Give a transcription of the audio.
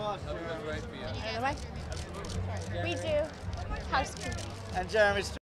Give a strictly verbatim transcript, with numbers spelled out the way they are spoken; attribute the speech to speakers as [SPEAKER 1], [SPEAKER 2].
[SPEAKER 1] much.
[SPEAKER 2] Happy birthday for you.
[SPEAKER 3] By the way, we do housekeeping.
[SPEAKER 1] And Jeremy's